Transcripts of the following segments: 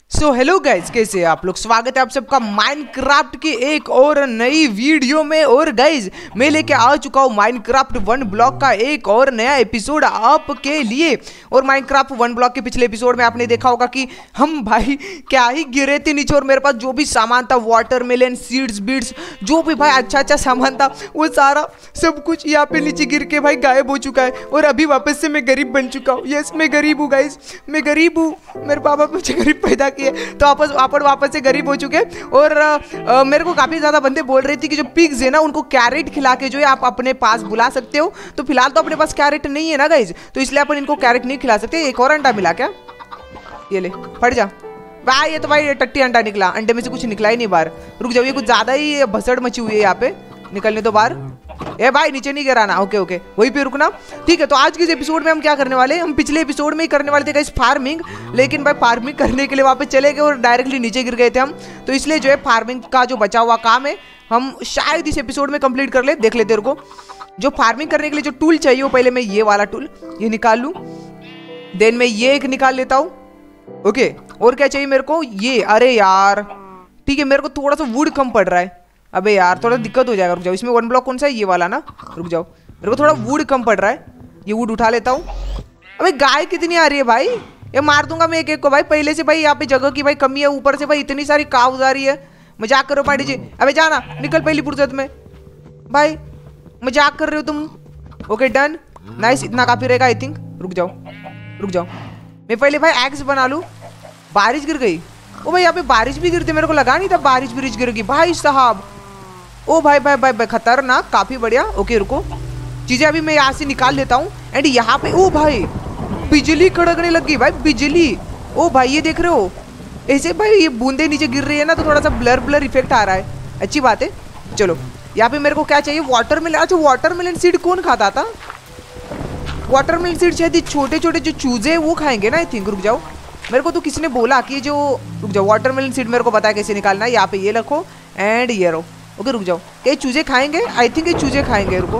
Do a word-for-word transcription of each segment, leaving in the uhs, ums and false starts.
So hello guys, कैसे हैं आप लोग। स्वागत है आप सबका माइनक्राफ्ट की एक और नई वीडियो में। और गाइज मैं लेके आ चुका हूँ माइनक्राफ्ट वन ब्लॉक का एक और नया एपिसोड आपके लिए। और माइनक्राफ्ट वन ब्लॉक के पिछले एपिसोड में आपने देखा होगा कि हम भाई क्या ही गिरे थे नीचे, और मेरे पास जो भी सामान था, वाटरमेलन, सीड्स बीड्स, जो भी भाई अच्छा अच्छा सामान था, वो सारा सब कुछ यहाँ पे नीचे गिर के भाई गायब हो चुका है। और अभी वापस से मैं गरीब बन चुका हूँ। यस, मैं गरीब हूँ गाइज, मैं गरीब हूँ। मेरे पापा मुझे गरीब पैदा किए, तो वापस वापस वापस से गरीब हो चुके। और आ, आ, मेरे को काफी ज्यादा बंदे बोल रहे थे कि जो पिग्स है ना, उनको कैरेट खिला के जो है आप अपने पास बुला सकते हो। तो फिलहाल तो अपने पास कैरेट नहीं है ना गाइज, तो इसलिए अपन इनको कैरेट नहीं खिला सकते। एक और अंडा मिला क्या? ये ले, फट जा भाई। ये तो भाई टट्टी अंडा निकला, अंडे में से कुछ निकला ही नहीं बाहर। रुक जाओ, ये कुछ ज्यादा ही भसड़ मची हुई है यहाँ पे, निकलने तो बाहर। ए भाई नीचे नहीं गिराना। ओके ओके, वहीं पे रुकना। ठीक है, तो आज के इस एपिसोड में हम क्या करने वाले हैं, हम पिछले एपिसोड में ही करने वाले थे गाइस फार्मिंग, लेकिन भाई फार्मिंग करने के लिए वहाँ पे चले गए और डायरेक्टली नीचे गिर गए थे हम। तो इसलिए जो है फार्मिंग का जो बचा हुआ काम है हम शायद इस एपिसोड में कंप्लीट कर ले। देख लेते हैं, रुको। जो फार्मिंग करने के लिए जो टूल चाहिए, वो पहले मैं ये वाला टूल ये निकाल लूँ, देन मैं ये एक निकाल लेता हूँ। ओके, और क्या चाहिए मेरे को? ये, अरे यार ठीक है, मेरे को थोड़ा सा वुड कम पड़ रहा है। अबे यार थोड़ा दिक्कत हो जाएगा, रुक जाओ। इसमें वन ब्लॉक कौन सा है? ये वाला ना। रुक जाओ, मेरे को थोड़ा वुड कम पड़ रहा है, ये वुड उठा लेता हूँ। अबे गाय कितनी आ रही है भाई, ये मार दूंगा मैं एक एक को भाई। पहले से भाई यहाँ पे जगह की भाई कमी है, ऊपर से भाई इतनी सारी काव्स आ रही है। मजाक करो पार्टी जी। अबे जाना, निकल पहली फुर्सत में भाई, मजाक कर रहे हो तुम। ओके डन, नाइस, इतना काफी रहेगा आई थिंक। रुक जाओ रुक जाओ, मैं पहले भाई एक्स बना लूँ। बारिश गिर गई। ओ भाई यहाँ पे बारिश भी गिरती, मेरे को लगा नहीं था बारिश बारिश गिरेगी भाई साहब। ओ भाई भाई भाई भाई खतरनाक, काफी बढ़िया। ओके रुको, चीजें अभी मैं यहाँ से निकाल लेता हूँ। एंड यहाँ पे ओ भाई बिजली कड़कने लग गई भाई, बिजली। ओ भाई ये देख रहे हो, ऐसे भाई ये बूंदे नीचे गिर रही है ना, तो थोड़ा सा ब्लर ब्लर इफेक्ट आ रहा है, अच्छी बात है। चलो यहाँ पे मेरे को क्या चाहिए? वाटरमेलन। अच्छा, वाटरमेलन सीड कौन खाता था? वाटरमेलन सीड शायद छोटे छोटे जो चूजे वो खाएंगे ना आई थिंक। रुक जाओ, मेरे को तो किसी ने बोला कि जो, रुक जाओ, वाटरमेलन सीड मेरे को पता है कैसे निकालना है। यहाँ पे ये रखो एंड ये रहो। ओके रुक जाओ, ये चूजे खाएंगे आई थिंक, ये चूजे खाएंगे। रुको,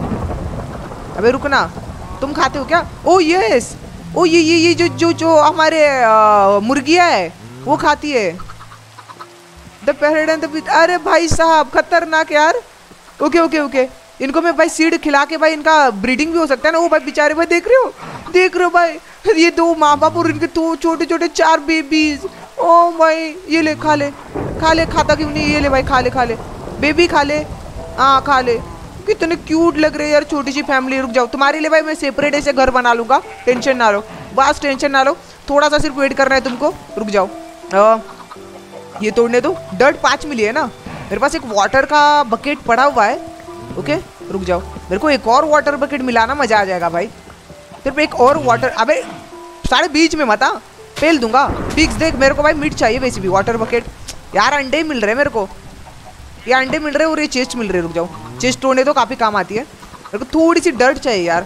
अबे रुकना, तुम खाते हो क्या? ओ यस, ओ ये ये ये जो जो जो हमारे मुर्गियाँ है वो खाती है। द पैरेट एंड द, अरे भाई साहब खतरनाक यार। ओके ओके ओके, इनको मैं भाई सीड खिला के भाई इनका ब्रीडिंग भी हो सकता है ना। वो भाई बेचारे भाई देख रहे हो देख रहे हो भाई, ये दो माँ बाप और इनके दो छोटे छोटे चार बेबीज। ओ भाई ये ले, खा ले खा ले, खाता क्यों नहीं? ये ले भाई, खा ले खा ले बेबी, खा ले, हाँ खा ले। कितने क्यूट लग रहे हैं यार, छोटी सी फैमिली। रुक जाओ, तुम्हारे लिए भाई मैं सेपरेट ऐसे घर बना लूंगा, टेंशन ना लो, बस टेंशन ना लो। थोड़ा सा सिर्फ वेट करना है तुमको। रुक जाओ, आ, ये तोड़ने दो। डर्ट पाँच मिली है ना, मेरे पास एक वाटर का बकेट पड़ा हुआ है। ओके रुक जाओ, मेरे को एक और वाटर बकेट मिलाना, मजा आ जाएगा भाई। सिर्फ एक और वाटर, अबे सारे बीच में मत आ, फेल दूंगा। फिक्स देख, मेरे को भाई मीट चाहिए वैसे भी। वाटर बकेट यार, अंडे मिल रहे हैं मेरे को, ये अंडे मिल रहे हैं और ये चेस्ट मिल रहे हैं। रुक जाओ, चेस्ट तोड़ने तो काफी काम आती है। मेरे को थोड़ी सी डर्ट चाहिए यार।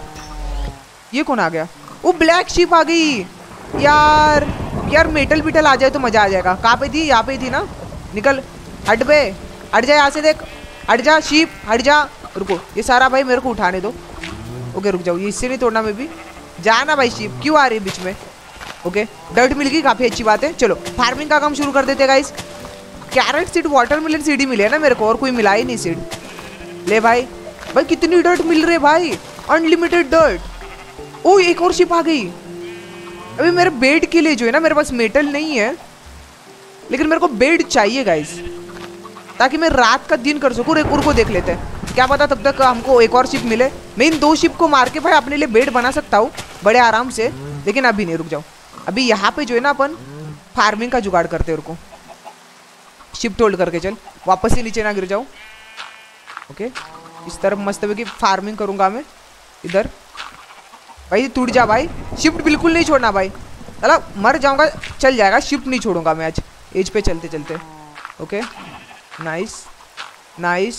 ये कौन आ गया? वो ब्लैक शिप आ गई यार। यार मेटल बिटल आ जाए तो मजा आ जाएगा। कहाँ पे थी? यहाँ पे थी ना। निकल, हट बे, हट जा यहाँ से, देख हट जा शीप, हट जा। रुको, ये सारा भाई मेरे को उठाने दो। ओके रुक जाओ, ये इससे नहीं तोड़ना मैं भी। जाना भाई, शीप क्यों आ रही है बीच में? ओके डर्ट मिल गई, काफी अच्छी बात है। चलो फार्मिंग का काम शुरू कर देते guys. Carrot seed, watermelon seed ही मिले है ना मेरे को, और कोई मिला ही नहीं सीड। ले भाई, भाई कितनी डर्ट मिल रही है भाई, अनलिमिटेड डर्ट। ओ एक और शिप आ गई। अभी मेरे बेड के लिए जो है ना, मेरे पास मेटल नहीं है, लेकिन मेरे को बेड चाहिए गाइस, ताकि मैं रात का दिन कर सकूँ। एक और को देख लेते हैं, क्या पता तब तक हमको एक और शिप मिले। मैं इन दो शिप को मार के भाई अपने लिए बेड बना सकता हूँ बड़े आराम से, लेकिन अभी नहीं। रुक जाओ, अभी यहाँ पे जो है ना अपन फार्मिंग का जुगाड़ करते हैं। रुको, शिफ्ट होल्ड करके चल, वापस ही नीचे ना गिर जाओ। ओके, इस तरफ मस्त की फार्मिंग करूंगा मैं। इधर भाई टूट जा भाई, शिफ्ट बिल्कुल नहीं छोड़ना भाई, चलो मर जाऊंगा चल जाएगा, शिफ्ट नहीं छोड़ूंगा मैं आज एज पे चलते चलते। Okay nice nice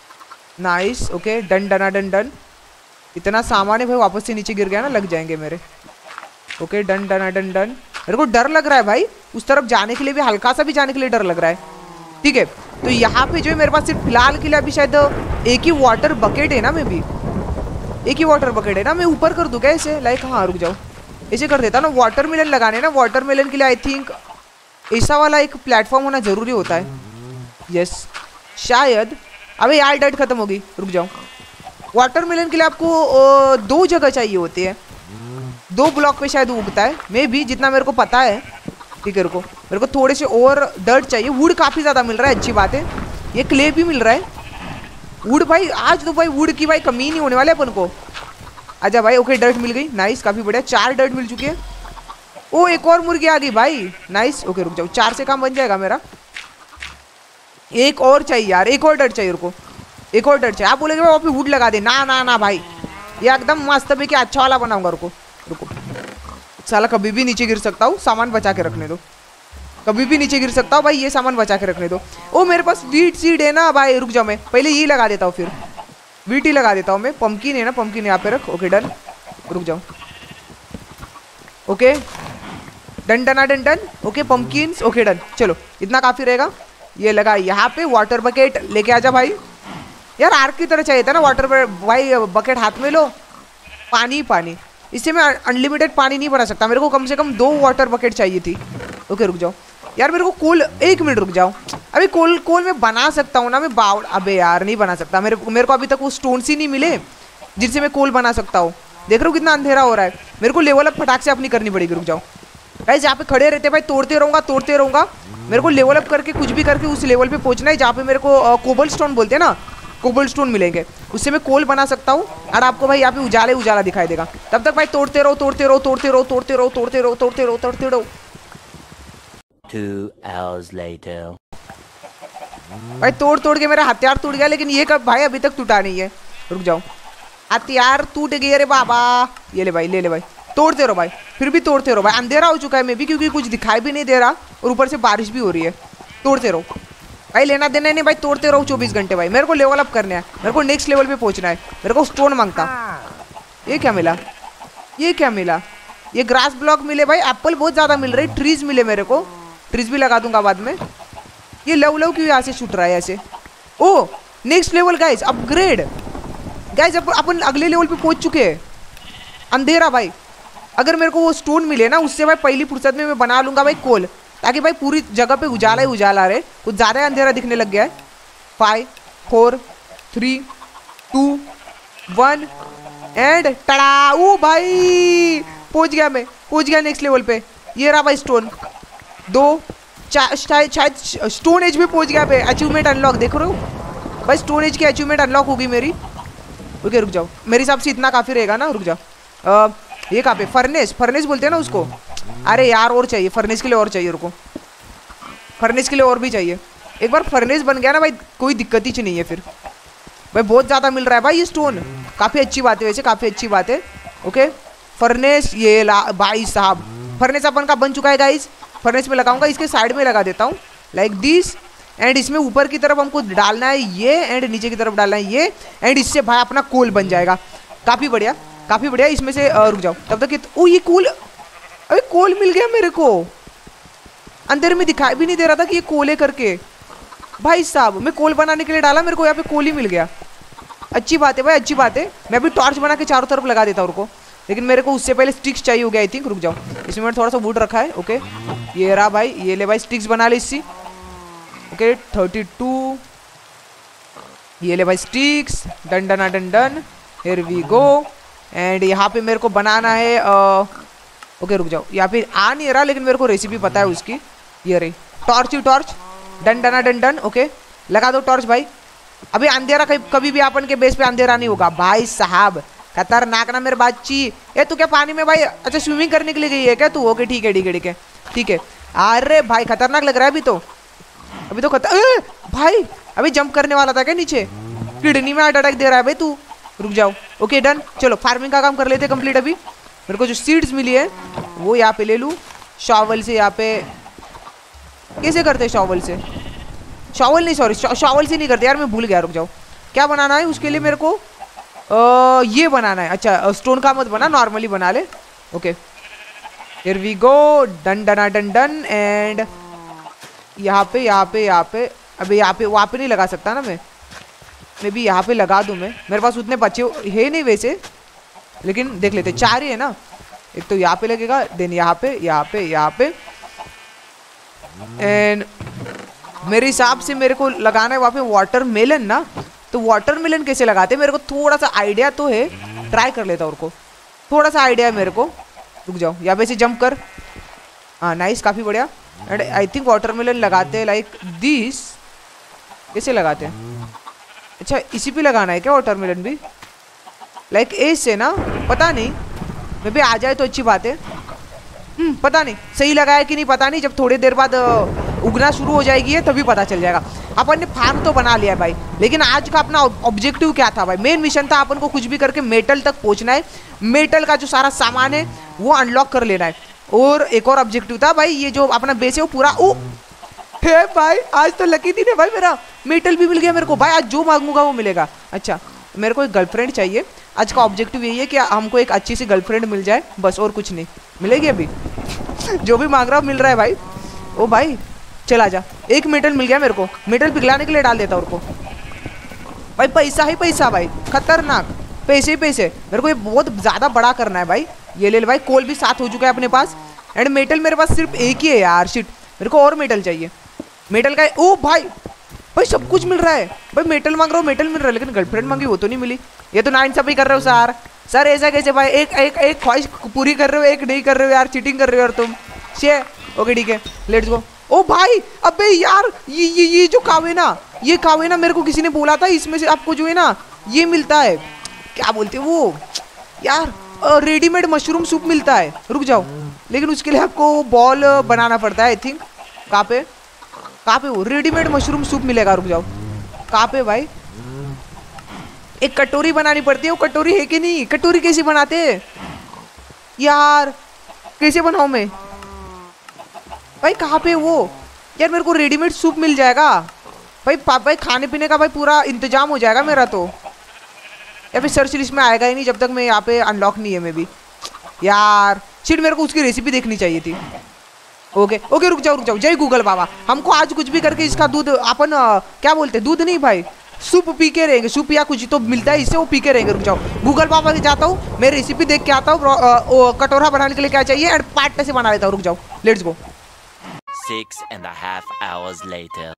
nice. Okay done done done done. इतना सामान है भाई, वापस से नीचे गिर गया ना, लग जाएंगे मेरे। Okay done done done done. मेरे को डर लग रहा है भाई, उस तरफ जाने के लिए भी, हल्का सा भी जाने के लिए डर लग रहा है। ठीक है, तो यहाँ पे जो है मेरे पास सिर्फ फिलहाल के लिए अभी शायद एक ही वाटर बकेट है ना, मैं भी एक ही वाटर बकेट है ना। मैं ऊपर कर दूँ क्या ऐसे? लाइक हाँ रुक जाओ, ऐसे कर देता ना। वाटरमेलन लगाने ना, वाटरमेलन के लिए आई थिंक ऐसा वाला एक प्लेटफॉर्म होना जरूरी होता है। यस शायद। अबे यार डट खत्म होगी, रुक जाओ। वाटरमेलन के लिए आपको ओ, दो जगह चाहिए होती है, दो ब्लॉक पे शायद उगता है मे भी, जितना मेरे को पता है। ठीक है रुको, मेरे को थोड़े से और डर्ट चाहिए। वुड काफ़ी ज़्यादा मिल रहा है, अच्छी बात है। ये क्ले भी मिल रहा है। वुड भाई आज तो भाई वुड की भाई कमी नहीं होने वाले अपन को। अच्छा भाई ओके, डर्ट मिल गई, नाइस, काफ़ी बढ़िया। चार डर्ट मिल चुकी है। ओ एक और मुर्गी आ गई भाई, नाइस। ओके रुक जाओ, चार से काम बन जाएगा मेरा। एक और चाहिए यार, एक और डर्ट चाहिए रुको, एक और डर्ट चाहिए। आप बोलेंगे वहाँ पे वुड लगा दे, ना ना ना भाई, ये एकदम मस्त है कि अच्छा वाला बनाऊंगा। रुको रुको, साला कभी भी नीचे गिर सकता हूँ, सामान बचा के रखने दो। कभी भी नीचे गिर सकता हूँ भाई, ये सामान बचा के रखने दो। ओ मेरे पास वीट सीड है ना भाई, रुक जाओ, मैं पहले ये लगा देता हूँ, फिर वीट ही लगा देता हूँ मैं। पंपकिन है ना, पंपकिन यहाँ पे रख। ओके डन, रुक जाओ। Okay done done done done. Okay pumpkins, okay done. चलो इतना काफ़ी रहेगा। ये लगा यहाँ पे। वाटर बकेट लेके आजा भाई। यार आर्क की तरह चाहिए था ना वाटर भाई। बकेट हाथ में लो, पानी पानी। इससे मैं अनलिमिटेड पानी नहीं बना सकता, मेरे को कम से कम दो वाटर बकेट चाहिए थी। ओके रुक जाओ यार, मेरे को कोल, एक मिनट रुक जाओ। अभी कोल कोल मैं बना सकता हूँ ना मैं बाउल। अबे यार नहीं बना सकता, मेरे मेरे को अभी तक वो स्टोन्स ही नहीं मिले जिनसे मैं कोल बना सकता हूँ। देख रहे हो कितना अंधेरा हो रहा है, मेरे को लेवल अप फटाक से अपनी करनी पड़ेगी। रुक जाओ गाइस, जहाँ पे खड़े रहते भाई तोड़ते रहूँगा तोड़ते रहूँगा। मेरे को लेवल अप करके कुछ भी करके उस लेवल पे पहुँचना है जहाँ पे मेरे को कोबल स्टोन बोलते हैं ना, कोबल स्टोन मिलेंगे, उससे मैं कोल बना सकता हूँ। और आपको भाई यहाँ पे उजाले उजाला दिखाई देगा। तब तक भाई तोड़ते रहो तोड़ते रहो तोड़ते रहो तोड़ते रहो तोड़ते रहो तोड़ते रहो तोड़ते रहो। Two hours later. भाई तोड़ तोड़ के मेरा हथियार टूट गया, लेकिन ये कब भाई अभी तक टूटा नहीं है। रुक जाओ, हथियार टूट गया रे बाबा। ये ले भाई, ले ले भाई, तोड़ते रहो भाई, फिर भी तोड़ते रहो भाई। अंधेरा हो चुका है मे भी, क्योंकि कुछ दिखाई भी नहीं दे रहा और ऊपर से बारिश भी हो रही है। तोड़ते रहो भाई, लेना देना नहीं भाई, तोड़ते रहो चौबीस घंटे भाई। मेरे को लेवल अप करना है, मेरे को नेक्स्ट लेवल पे पहुंचना है। मेरे को स्टोन मांगता। ये क्या मिला, ये क्या मिला? ये ग्रास ब्लॉक मिले भाई। एप्पल बहुत ज़्यादा मिल रही, ट्रीज मिले मेरे को, ट्रीज भी लगा दूंगा बाद में। ये लव लव क्यों यहाँ से छूट रहा है ऐसे? Oh next level guys, upgrade guys. अब अपन अगले लेवल पे पहुंच चुके हैं। अंधेरा भाई, अगर मेरे को वो स्टोन मिले ना, उससे भाई पहली फुर्सत में मैं बना लूंगा भाई कोल, ताकि भाई पूरी जगह पे उजाला ही उजाला रहे। कुछ ज़्यादा अंधेरा दिखने लग गया है। Five four three two one and टड़ाऊ भाई, पहुंच गया मैं, पहुंच गया नेक्स्ट लेवल पे। ये रहा भाई स्टोन दो, शायद शायद स्टोन एज में पहुंच गया भाई। अचीवमेंट अनलॉक, देख रहे हो भाई, स्टोन एज की अचीवमेंट अनलॉक होगी मेरी। ओके रुक जाओ, मेरे हिसाब से इतना काफ़ी रहेगा ना। रुक जाओ, आ, ये कहाँ पे? फर्नेस, फर्नेस बोलते हैं ना उसको। अरे यार और चाहिए, फर्नेस के लिए और चाहिए। रुको, फर्नेस के लिए और भी चाहिए। एक बार फर्नेस बन गया ना भाई, कोई दिक्कत ही नहीं है फिर भाई। बहुत ज़्यादा मिल रहा है भाई ये स्टोन, काफ़ी अच्छी बात है वैसे, काफ़ी अच्छी बात है। ओके फर्नेस, ये ला भाई साहब, फर्नेस अपन का बन चुका है गाइस। फर्नेस में लगाऊंगा, इसके साइड में लगा देता हूँ लाइक दिस। एंड इसमें ऊपर की तरफ हमको डालना है ये, एंड नीचे की तरफ डालना है ये, एंड इससे भाई अपना कोल बन जाएगा। काफ़ी बढ़िया, काफ़ी बढ़िया। इसमें से रुक जाओ तब तक। ओ ये कोल, अरे कोल मिल गया मेरे को। अंदर में दिखाई भी नहीं दे रहा था कि ये कोल है करके। भाई साहब मैं कोल बनाने के लिए डाला, मेरे को यहाँ पे कोल ही मिल गया। अच्छी बात है भाई, अच्छी बात है। मैं अभी टॉर्च बना के चारों तरफ लगा देता हूँ उनको, लेकिन मेरे को उससे पहले स्टिक्स चाहिए हो गया आई थिंक। रुक जाओ, इसमें मैंने थोड़ा सा वुड रखा है। ओके ये रहा भाई, ये ले भाई, स्टिक्स बना ले इससे। ओके थर्टी टू, ये ले भाई sticks. Done done done done, here we go. And यहाँ पे मेरे को बनाना है आ, ओके रुक जाओ, यहाँ पे आ नहीं रहा, लेकिन मेरे को रेसिपी पता है उसकी। ये रही टॉर्च ही torch. Done done done done. Okay लगा दो टॉर्च भाई। अभी अंधेरा कभी भी अपन के बेस पे अंधेरा नहीं होगा भाई साहब। खतरनाक ना मेरे बाची। ये तू क्या पानी में भाई, अच्छा स्विमिंग करने के लिए गई है क्या तू? ओके ठीक है ठीक है ठीक है ठीक है। अरे भाई खतरनाक लग रहा है अभी तो, अभी तो खतर भाई, अभी जंप करने वाला था क्या नीचे? किडनी में अटैक दे रहा है भाई तू। रुक जाओ। ओके डन, चलो फार्मिंग का काम कर लेते कंप्लीट। अभी मेरे को जो सीड्स मिली है वो यहाँ पे ले लूँ शॉवल से। यहाँ पे कैसे करते हैं शॉवल से? शॉवल नहीं, सॉरी शॉवल से नहीं करते यार, मैं भूल गया। रुक जाओ, क्या बनाना है उसके लिए मेरे को? आ, ये बनाना है। अच्छा स्टोन का मत बना, नॉर्मली बना ले। Okay here we go. Done done done done. And यहाँ पे यहाँ पे यहाँ पे अबे यहाँ पे वहाँ पे नहीं लगा सकता ना मैं, मैं भी यहाँ पे लगा दूँ मैं। मेरे पास उतने बच्चे है नहीं वैसे, लेकिन देख लेते, चार ही है ना। एक तो यहाँ पे लगेगा, देन यहाँ पे यहाँ पे यहाँ पे एंड मेरे हिसाब से मेरे को लगाना है वहाँ पे वाटरमेलन ना। तो वाटरमेलन कैसे लगाते हैं मेरे को थोड़ा सा आइडिया तो है, ट्राई कर लेता हूँ उनको। थोड़ा सा आइडिया है मेरे को, रुक जाओ यहाँ पे से जंप कर। हाँ नाइस, काफ़ी बढ़िया। एंड आई थिंक वाटरमेलन लगाते हैं लाइक दिस। कैसे लगाते हैं? अच्छा इसी पे लगाना है क्या वाटरमेलन भी? लाइक ऐसे ना, पता नहीं, मे भी आ जाए तो अच्छी बात है। हम्म पता नहीं सही लगाया कि नहीं पता नहीं, जब थोड़ी देर बाद उगना शुरू हो जाएगी है तभी पता चल जाएगा। अपन ने फार्म तो बना लिया है भाई, लेकिन आज का अपना ऑब्जेक्टिव क्या था भाई? मेन मिशन था अपन को कुछ भी करके मेटल तक पहुंचना है, मेटल का जो सारा सामान है वो अनलॉक कर लेना है। और एक और ऑब्जेक्टिव था भाई, ये जो अपना बेस है वो पूरा ओ है भाई। आज तो लकी दिन है भाई, मेरा मेटल भी मिल गया मेरे को भाई। आज जो मांगूंगा वो मिलेगा। अच्छा मेरे को एक गर्लफ्रेंड चाहिए, आज का ऑब्जेक्टिव यही है कि हमको एक अच्छी सी गर्लफ्रेंड मिल जाए बस, और कुछ नहीं। मिलेगी अभी जो भी मांग रहा मिल रहा है भाई। ओ भाई चला जा, एक मेटल मिल गया मेरे को, मेटल पिघलाने के लिए डाल देता उनको भाई। पैसा ही पैसा भाई, खतरनाक पैसे ही पैसे। मेरे को ये बहुत ज़्यादा बड़ा करना है भाई। ये ले ले भाई, कोल भी साथ हो चुका है अपने पास। एंड मेटल मेरे पास सिर्फ एक ही है यार, शिट। मेरे को और मेटल चाहिए, मेटल का। ओ भाई भाई सब कुछ मिल रहा है भाई। मेटल मांग रहा हूँ मेटल मिल रहा है, लेकिन गर्लफ्रेंड मांगी वो तो नहीं मिली। ये तो नाइंसाफी कर रहे हो सर। सर ऐसा कैसे भाई? एक एक एक ख्वाहिश पूरी कर रहे हो, एक नहीं कर रहे हो यार, चीटिंग कर रहे हो यार तुम। शे ओके ठीक है, लेट्स गो। ओ भाई अबे यार ये ये ये जो कावे ना, ये कावे ना मेरे को किसी ने बोला था, इसमें से आपको जो है ना ये मिलता है, क्या बोलते हैं वो यार, रेडीमेड मशरूम सूप मिलता है। रुक जाओ, लेकिन उसके लिए आपको बॉल बनाना पड़ता है आई थिंक। कहाँ पे कहाँ पे वो रेडीमेड मशरूम सूप मिलेगा? रुक जाओ, कहाँ पे भाई? एक कटोरी बनानी पड़ती है, वो कटोरी है कि नहीं? कटोरी कैसे बनाते हैं यार? कैसे बनाऊं मैं भाई? कहाँ पे वो यार? मेरे को रेडीमेड सूप मिल जाएगा भाई। भाई खाने पीने का भाई पूरा इंतजाम हो जाएगा मेरा तो। या फिर सर्च लिस्ट में आएगा ही नहीं जब तक मैं यहाँ पे अनलॉक नहीं है। मैं भी यार शिट, मेरे को उसकी रेसिपी देखनी चाहिए थी। ओके ओके रुक जाओ रुक जाओ, जय गूगल बाबा। हमको आज कुछ भी करके इसका दूध अपन क्या बोलते, दूध नहीं भाई, सूप पी के रहेंगे। सूप या कुछ तो मिलता है इससे, वो पी के रहेंगे। रुक जाओ, गूगल बाबा के जाता हूँ, मैं रेसिपी देख के आता हूँ। कटोरा बनाने के लिए क्या चाहिए एंड पार्ट से बना लेता हूँ। रुक जाओ, let's go. Six and a half hours later.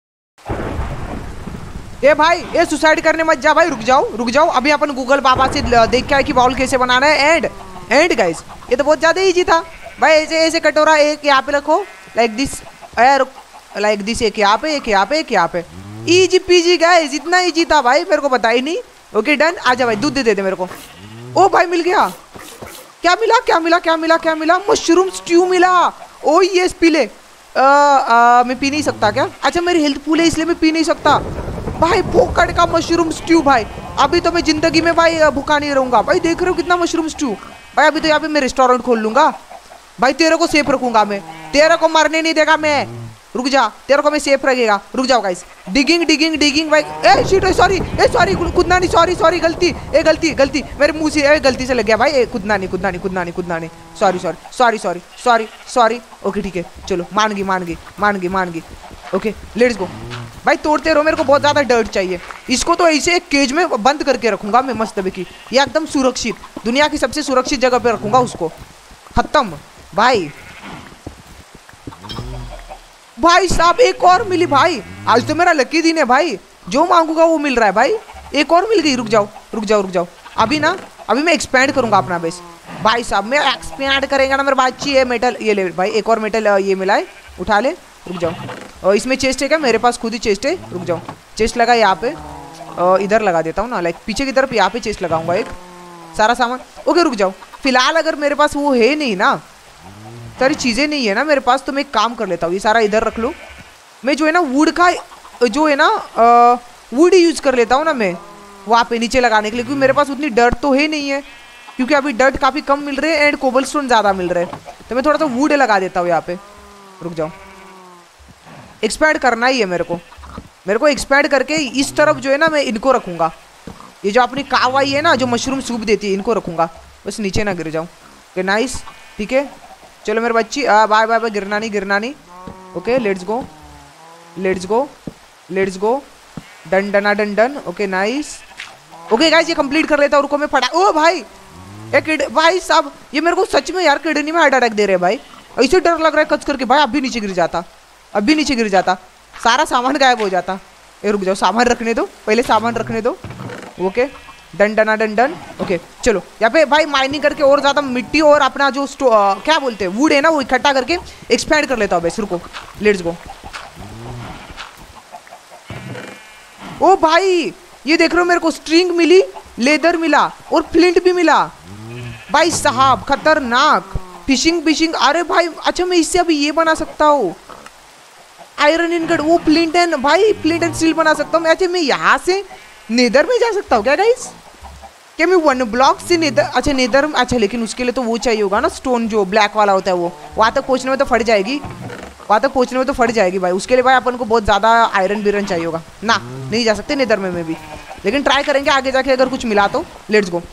ए भाई ये सुसाइड करने मत जा भाई। रुक जाओ रुक जाओ, अभी अपन गूगल बाबा से देख के आए कि बाउल कैसे बनाना है। एंड एंड गाइस ये तो बहुत ज़्यादा ईजी था भाई। ऐसे ऐसे कटोरा एक यहाँ पे रखो लाइक दिस, लाइक दिस, एक यहाँ पे एक यहाँ पे एक यहाँ पे। इजी पीजी गाइस, इतना इजी था भाई, मेरे को पता ही नहीं। ओके डन, आजा भाई, दूध दे दे दे मेरे को। ओ भाई मिल गया। क्या मिला क्या मिला क्या मिला क्या मिला? मशरूम स्ट्यू मिला। ओ यस पी ले। आ, आ, मैं पी नहीं सकता क्या? अच्छा मेरी हेल्थ फुल है इसलिए मैं पी नहीं सकता भाई। फोकट का मशरूम स्ट्यू भाई, अभी तो मैं जिंदगी में भाई भूखा नहीं रहूंगा भाई। देख रहे हो कितना मशरूम स्ट्यू भाई। अभी तो यहाँ पे मैं रेस्टोरेंट खोल लूंगा भाई। तेरे को सेफ रखूंगा मैं, तेरे को मरने नहीं देगा मैं। रुक जा, तेरे को मैं सेफ रखेगा। रुक जाओ गाइस, डिगिंग डिगिंग डिगिंग भाई। Ah shit, sorry ah sorry, कूदना नहीं, सॉरी सॉरी, गलती ए गलती गलती मेरे मुंह से ए गलती से लग गया भाई। ए कूदना नहीं कूदना नहीं कूदना नहीं कूदना नहीं, sorry sorry sorry sorry sorry sorry. Okay ठीक है चलो, मान गई मान गई मान गई मान गई। ओके लेट्स गो भाई, तोड़ते रहो। मेरे को बहुत ज़्यादा डर्ट चाहिए। इसको तो ऐसे एक केज में बंद करके रखूंगा मैं मस्त की, ये एकदम सुरक्षित, दुनिया की सबसे सुरक्षित जगह पे रखूंगा उसको। खत्म भाई। भाई साहब एक और मिली भाई, आज तो मेरा लकी दिन है भाई। जो मांगूंगा वो मिल रहा है भाई। एक और मिल गई। रुक जाओ रुक जाओ रुक जाओ, अभी ना अभी मैं एक्सपेंड करूंगा अपना बेस भाई साहब। मैं एक्सपेंड करेंगे ना मेरे बाची है मेटल। ये ले भाई, एक और मेटल ये मिला है, उठा ले। रुक जाओ, और इसमें चेस्ट है क्या? मेरे पास खुद ही चेस्ट है। रुक जाओ, चेस्ट लगा यहाँ पे, इधर लगा देता हूँ ना, लाइक पीछे की तरफ यहाँ पे चेस्ट लगाऊंगा एक, सारा सामान। ओके रुक जाओ, फिलहाल अगर मेरे पास वो है नहीं ना, सारी चीज़ें नहीं है ना मेरे पास, तो मैं एक काम कर लेता हूँ, ये सारा इधर रख लूँ। मैं जो है ना वुड का जो है ना वुड यूज़ कर लेता हूँ ना मैं वहाँ पे नीचे लगाने के लिए, क्योंकि मेरे पास उतनी डर्ट तो है नहीं है, क्योंकि अभी डर्ट काफ़ी कम मिल रहे हैं एंड कोबलस्टोन ज़्यादा मिल रहे हैं। तो मैं थोड़ा सा वुड लगा देता हूँ यहाँ पे। रुक जाओ, एक्सपैंड करना ही है मेरे को। मेरे को एक्सपैंड करके इस तरफ जो है ना मैं इनको रखूँगा। ये जो अपनी काव आई है ना जो मशरूम सूप देती है, इनको रखूँगा, बस नीचे ना गिर जाऊँ। ओके नाइस, ठीक है चलो मेरे बच्ची, बाय बाय बाय, गिरना नहीं गिरना नहीं। Okay let's go let's go let's go, done done done done. Okay nice. Okay guys ये कंप्लीट कर लेता हूँ, रुको मैं फटा। ओ भाई एक किड भाई साहब, ये मेरे को सच में यार किडनी में हार्ट अटैक दे रहे हैं भाई, ऐसे डर लग रहा है कच करके भाई, आप भी नीचे गिर जाता। अभी नीचे गिर जाता, सारा सामान गायब हो जाता। ए रुक जाओ, सामान रखने दो पहले, सामान रखने दो। Okay done done done done. Okay चलो यहाँ पे भाई माइनिंग करके और ज्यादा मिट्टी और अपना जो आ, क्या बोलते हैं वुड है ना वो इकट्ठा करके एक्सपैंड कर लेता हूँ बस। रुको लेट्स गो। ओ भाई ये देख रहे हो मेरे को स्ट्रिंग मिली, लेदर मिला और फ्लिंट भी मिला भाई साहब, खतरनाक। फिशिंग फिशिंग अरे भाई अच्छा मैं इससे अभी ये बना सकता हूँ आयरन इनगट, वो फ्लिंट एंड भाई फ्लिंट एंड स्टील बना सकता हूँ मैं। अच्छा मैं यहाँ से नेदर में जा सकता हूँ क्या गाइस? क्या मैं वन ब्लॉक से नेदर, अच्छा नेदर, अच्छा लेकिन उसके लिए तो वो चाहिए होगा ना स्टोन जो ब्लैक वाला होता है वो, वहाँ तक पहुँचने में तो फट जाएगी, वहाँ तक पहुँचने में तो फट जाएगी भाई। उसके लिए भाई अपन को बहुत ज़्यादा आयरन बिरन चाहिए होगा ना, नहीं जा सकते नेदर में, में भी, लेकिन ट्राई करेंगे आगे जाके अगर कुछ मिला तो। Let's go.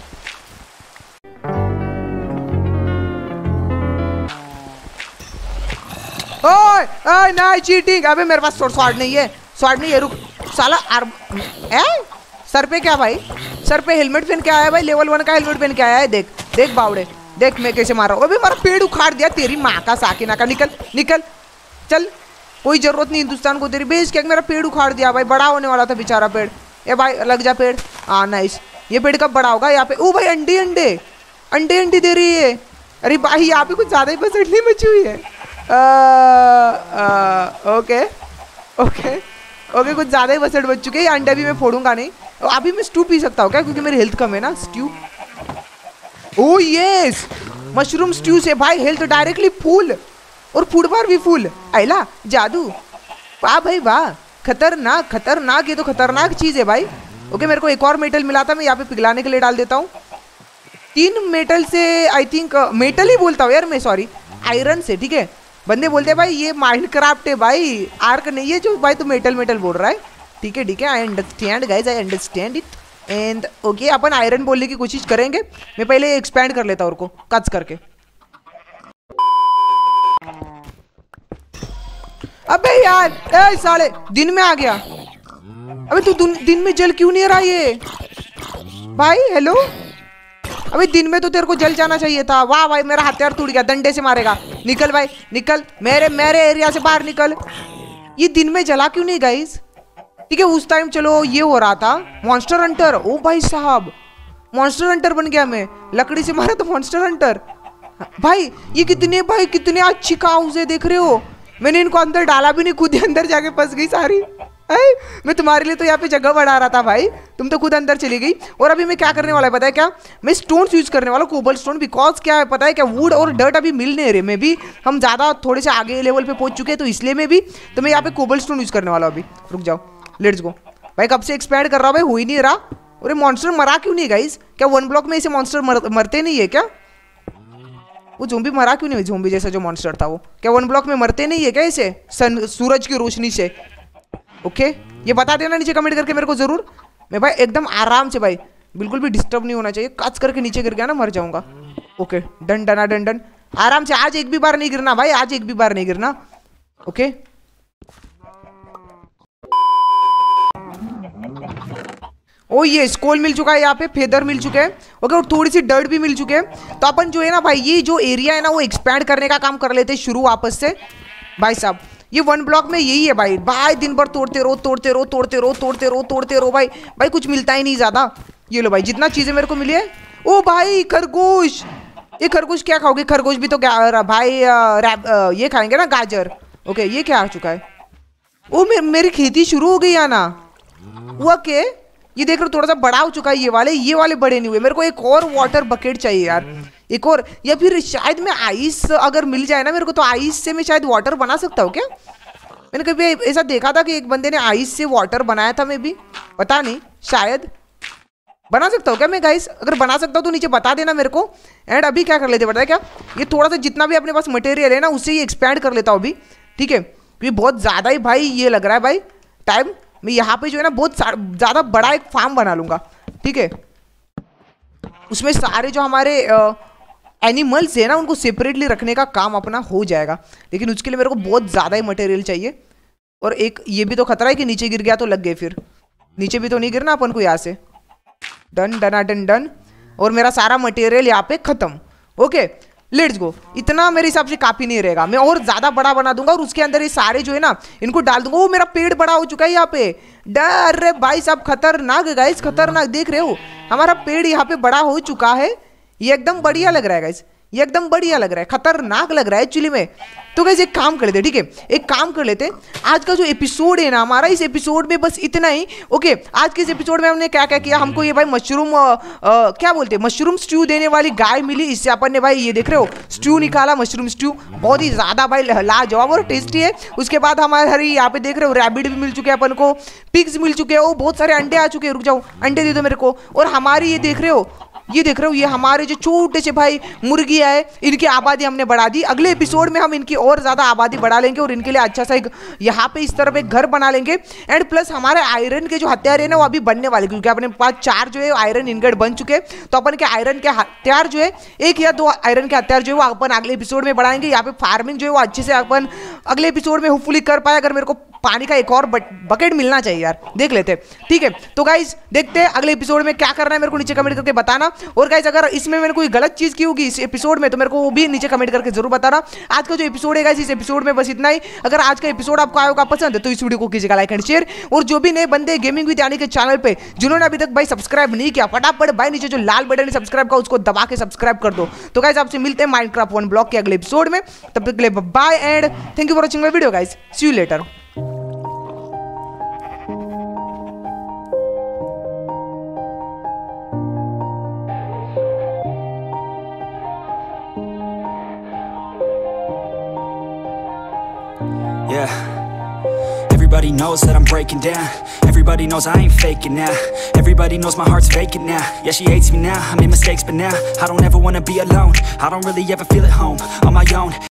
ओए ओए नहीं चीटिंग, अबे मेरे पास स्वॉर्ड नहीं है, स्वॉर्ड नहीं है, रुक साला आर्म ए सर पे क्या भाई, सर पे हेलमेट पहन के आया है भाई, लेवल वन का हेलमेट पहन के आया है। देख देख बावड़े, देख मैं कैसे मार रहा हूँ। अबे मेरा पेड़ उखाड़ दिया, तेरी माँ का साकिना का, निकल निकल चल, कोई जरूरत नहीं हिंदुस्तान को तेरी। बेच क्या मेरा पेड़ उखाड़ दिया भाई, बड़ा होने वाला था बेचारा पेड़। ए भाई लग जा पेड़, हाँ नाइस। ये पेड़ कब बड़ा होगा यहाँ पे? ओ भाई अंडे अंडे अंडे अंडे दे रही है। अरे भाई यहाँ पे कुछ ज़्यादा ही बस अंडे बची हुई है। आ, आ, ओके ओके ओके कुछ ज़्यादा ही बसट बच चुके हैं। अंडे भी मैं फोड़ूंगा नहीं। अभी मैं स्टू पी सकता हूँ क्या, क्योंकि मेरी हेल्थ कम है ना। Stew, oh yes mushroom stew से भाई हेल्थ डायरेक्टली फुल और फूड बार भी फुल। आइला जादू, वाह भाई वाह, खतरनाक खतरनाक, ये तो खतरनाक चीज़ है भाई। ओके मेरे को एक और मेटल मिला था, मैं यहाँ पे पिघलाने के लिए डाल देता हूँ। तीन मेटल से आई थिंक, मेटल ही बोलता हूँ यार मैं, सॉरी आयरन से, ठीक है। बंदे बोलते हैं भाई ये माइनक्राफ्ट है भाई, आर्क नहीं है जो भाई तू मेटल मेटल बोल रहा है। ठीक है ठीक है, I understand guys, I understand it and okay. अपन आयरन बोलने की कोशिश करेंगे, मैं पहले एक्सपैंड कर लेता हूँ उनको कच करके। अबे यार ए साले दिन में आ गया। अबे तू दिन में जल क्यों नहीं रहा ये भाई? हेलो, अबे दिन में तो तेरे को जल जाना चाहिए था। वाह भाई मेरा हथियार टूट गया, डंडे से मारेगा। निकल भाई निकल, मेरे मेरे एरिया से बाहर निकल। ये दिन में जला क्यों नहीं गाइस? ठीक है उस टाइम चलो ये हो रहा था मॉन्स्टर हंटर। ओ भाई साहब मॉन्स्टर हंटर बन गया मैं, लकड़ी से मारा तो मॉन्स्टर हंटर। भाई ये कितने भाई कितने अच्छी काउज है, देख रहे हो? मैंने इनको अंदर डाला भी नहीं, खुद ही अंदर जाके फंस गई सारी। अरे मैं तुम्हारे लिए तो यहाँ पे जगह बढ़ा रहा था भाई, तुम तो खुद अंदर चली गई। और अभी मैं क्या करने वाला है पता है क्या? मैं स्टोन्स यूज करने वाला, कोबल स्टोन। बिकॉज क्या है पता है क्या, वुड और डर्ट अभी मिल नहीं रहे, में भी हम ज़्यादा थोड़े से आगे लेवल पे पहुंच चुके हैं, तो इसलिए में भी तो मैं यहाँ पे कोबल स्टोन यूज करने वाला हूँ अभी। रुक जाओ, लेट्स गो भाई। कब से एक्सपैंड कर रहा हूँ भाई, हो ही नहीं रहा। और मॉन्स्टर मरा क्यों नहीं गाइस? क्या वन ब्लॉक में ऐसे मॉन्स्टर मर, मरते नहीं है क्या? वो ज़ोंबी मरा क्यों नहीं? ज़ोंबी जैसा जो मॉन्स्टर था वो क्या वन ब्लॉक में मरते नहीं है क्या ऐसे सन सूरज की रोशनी से? ओके ये बता देना नीचे कमेंट करके मेरे को जरूर। मैं भाई एकदम आराम से भाई, बिल्कुल भी डिस्टर्ब नहीं होना चाहिए। कच करके नीचे गिर गया ना मर जाऊंगा। Okay done done done done, आराम से। आज एक भी बार नहीं गिरना भाई, आज एक भी बार नहीं गिरना। ओके ओ ये स्कोल मिल चुका है, यहाँ पे फेदर मिल चुके हैं। ओके और थोड़ी सी डर्ट भी मिल चुके हैं। तो अपन जो है ना भाई, ये जो एरिया है ना वो एक्सपैंड करने का काम कर लेते हैं शुरू वापस से भाई साहब। ये वन ब्लॉक में यही है भाई, भाई दिन भर तोड़ते रहो तोड़ते रहो तोड़ते रहो तोड़ते रहो तोड़ते रहो भाई। भाई कुछ मिलता ही नहीं ज़्यादा। ये लो भाई जितना चीज़ें मेरे को मिली है। ओ भाई खरगोश, ये खरगोश क्या खाओगे? खरगोश भी तो क्या भाई रैप, ये खाएंगे ना गाजर। ओके ये क्या आ चुका है? ओ मे, मेरी खेती शुरू हो गई है ना। हुआ के ये देख रहे थोड़ा सा बड़ा हो चुका है ये वाले, ये वाले बड़े नहीं हुए। मेरे को एक और वाटर बकेट चाहिए यार, एक और, या फिर शायद मैं आइस अगर मिल जाए ना मेरे को, तो आइस से मैं शायद वाटर बना सकता हूँ क्या? मैंने कभी ऐसा देखा था कि एक बंदे ने आइस से वाटर बनाया था, मैं भी पता नहीं, शायद बना सकता हूँ क्या मैं गाइस? अगर बना सकता हूँ तो नीचे बता देना मेरे को। एंड अभी क्या कर लेते पता है क्या, ये थोड़ा सा जितना भी अपने पास मटेरियल है ना उससे ये एक्सपैंड कर लेता हूँ अभी, ठीक है? क्योंकि बहुत ज़्यादा ही भाई ये लग रहा है भाई टाइम। मैं यहाँ पे जो है ना बहुत ज़्यादा बड़ा एक फार्म बना लूँगा, ठीक है? उसमें सारे जो हमारे एनिमल्स है ना उनको सेपरेटली रखने का काम अपना हो जाएगा। लेकिन उसके लिए मेरे को बहुत ज़्यादा ही मटेरियल चाहिए। और एक ये भी तो खतरा है कि नीचे गिर गया तो लग गए, फिर नीचे भी तो नहीं गिरना अपन को यहाँ से। Done done done done. और मेरा सारा मटेरियल यहाँ पे ख़त्म। Okay let's go. इतना मेरे हिसाब से काफी नहीं रहेगा, मैं और ज्यादा बड़ा बना दूंगा और उसके अंदर ये सारे जो है ना इनको डाल दूंगा। वो मेरा पेड़ बड़ा हो चुका है यहाँ पे। डर भाई साहब खतरनाक गाइस, खतरनाक। देख रहे हो हमारा पेड़ यहाँ पे बड़ा हो चुका है। ये एकदम बढ़िया लग रहा है गाइस, ये एकदम बढ़िया लग रहा है, खतरनाक लग रहा है एक्चुअली में। तो गाइस एक काम कर लेते, ठीक है, एक काम कर लेते। आज का जो एपिसोड है ना हमारा, इस एपिसोड में बस इतना ही। ओके, आज के इस एपिसोड में हमने क्या क्या किया, हमको ये भाई मशरूम आ, आ, क्या बोलते हैं, मशरूम स्ट्यू देने वाली गाय मिली। इससे अपन ने भाई ये देख रहे हो स्ट्यू निकाला, मशरूम स्ट्यू बहुत ही ज्यादा भाई लाजवाब और टेस्टी है। उसके बाद हमारे यहाँ पे देख रहे हो रैबिट भी मिल चुके हैं अपन को, पिग्स मिल चुके हैं, वो बहुत सारे अंडे आ चुके हैं। रुक जाओ, अंडे दे दो मेरे को। और हमारी ये देख रहे हो, ये देख रहे हो, ये हमारे जो छोटे से भाई मुर्गियाँ है, इनकी आबादी हमने बढ़ा दी। अगले एपिसोड में हम इनकी और ज्यादा आबादी बढ़ा लेंगे और इनके लिए अच्छा सा एक यहाँ पे इस तरफ एक घर बना लेंगे। एंड प्लस हमारे आयरन के जो हथियार है ना वो अभी बनने वाले, क्योंकि अपने पास चार जो है आयरन इनगट बन चुके हैं। तो अपन के आयरन के हथियार जो है, एक या दो आयरन के हथियार जो है वो अपन अगले एपिसोड में बढ़ाएंगे। यहाँ पे फार्मिंग जो है वो अच्छे से अपन अगले एपिसोड में होपफुली कर पाए। अगर मेरे को पानी का एक और बकेट मिलना चाहिए यार, देख लेते हैं, ठीक है। तो गाइज देखते हैं अगले एपिसोड में क्या करना है, मेरे को नीचे कमेंट करके बताना। और गाइज अगर इसमें मैंने कोई गलत चीज की होगी इस एपिसोड में तो मेरे को वो भी नीचे कमेंट करके जरूर बताना। आज का जो एपिसोड है गाइज, इस एपिसोड में बस इतना ही। अगर आज का एपिसोड आपको आया होगा पसंद है तो इस वीडियो को कीजिएगा लाइक एंड शेयर। और जो भी नए बंदे गेमिंग विद यानी के चैनल पे जिन्होंने अभी तक भाई सब्सक्राइब नहीं किया, फटाफट भाई नीचे जो लाल बटन है सब्सक्राइब का उसको दबा के सब्सक्राइब कर दो। तो गाइज आपसे मिलते हैं माइनक्राफ्ट वन ब्लॉक के अगले एपिसोड में, तब तक के लिए bye and thank you for watching my video guys, see you later. Yeah, everybody knows that I'm breaking down. Everybody knows I ain't faking now. Everybody knows my heart's vacant now. Yeah, she hates me now, I made mistakes but now I don't ever wanna be alone. I don't really ever feel at home on my own.